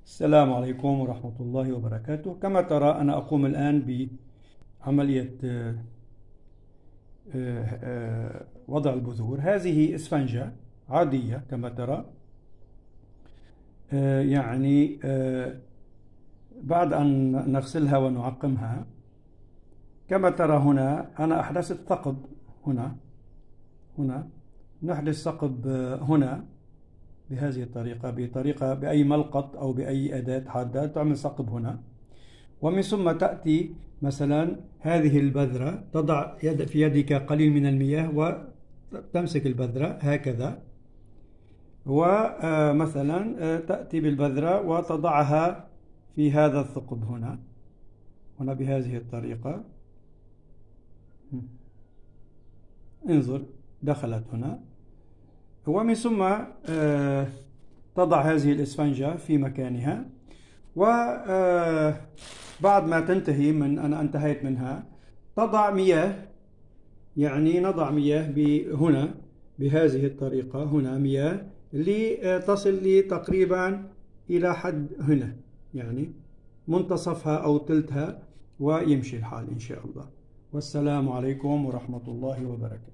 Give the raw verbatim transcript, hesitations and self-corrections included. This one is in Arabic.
السلام عليكم ورحمة الله وبركاته. كما ترى أنا أقوم الآن بعملية آه، آه، وضع البذور. هذه إسفنجة عادية كما ترى. آه، يعني آه، بعد أن نغسلها ونعقمها كما ترى هنا أنا أحدثت ثقب. هنا هنا نحدث ثقب آه، هنا بهذه الطريقة، بطريقة بأي ملقط أو بأي أداة حادة تعمل ثقب هنا. ومن ثم تأتي مثلا هذه البذرة، تضع يد في يدك قليل من المياه وتمسك البذرة هكذا، ومثلا تأتي بالبذرة وتضعها في هذا الثقب هنا هنا بهذه الطريقة. انظر دخلت هنا. ومن ثم تضع هذه الإسفنجة في مكانها، وبعد ما تنتهي من أنا انتهيت منها تضع مياه، يعني نضع مياه هنا بهذه الطريقة، هنا مياه لتصل لي تقريبا إلى حد هنا، يعني منتصفها أو تلتها، ويمشي الحال إن شاء الله. والسلام عليكم ورحمة الله وبركاته.